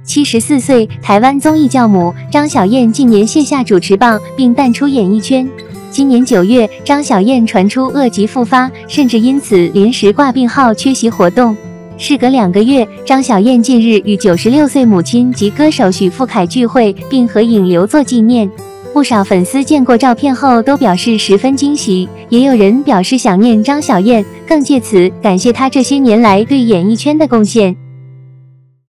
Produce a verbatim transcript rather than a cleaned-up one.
七十四岁，台湾综艺教母张小燕近年卸下主持棒，并淡出演艺圈。今年九月，张小燕传出恶疾复发，甚至因此临时挂病号缺席活动。事隔两个月，张小燕近日与九十六岁母亲及歌手许富凯聚会，并合影留作纪念。不少粉丝见过照片后都表示十分惊喜，也有人表示想念张小燕，更借此感谢她这些年来对演艺圈的贡献。